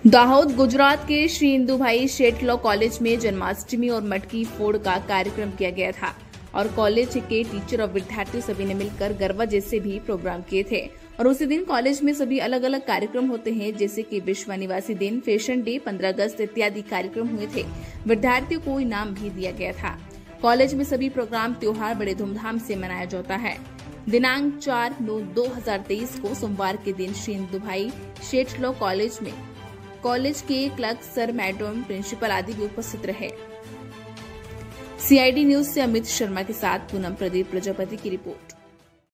दाहोद गुजरात के Shri Indubhai Sheth law college में जन्माष्टमी और मटकी फोड़ का कार्यक्रम किया गया था और कॉलेज के टीचर और विद्यार्थी सभी ने मिलकर गरबा जैसे भी प्रोग्राम किए थे। और उसी दिन कॉलेज में सभी अलग अलग कार्यक्रम होते हैं, जैसे कि विश्व निवासी दिन, फैशन डे, 15 अगस्त इत्यादि कार्यक्रम हुए थे। विद्यार्थियों को इनाम भी दिया गया था। कॉलेज में सभी प्रोग्राम त्योहार बड़े धूमधाम से मनाया जाता है। दिनांक 4/9/2023 को सोमवार के दिन श्री इंदुभाई शेठ लॉ कॉलेज में कॉलेज के क्लर्क, सर, मैडम, प्रिंसिपल आदि भी उपस्थित रहे। CID न्यूज से अमित शर्मा के साथ पूनम प्रदीप प्रजापति की रिपोर्ट।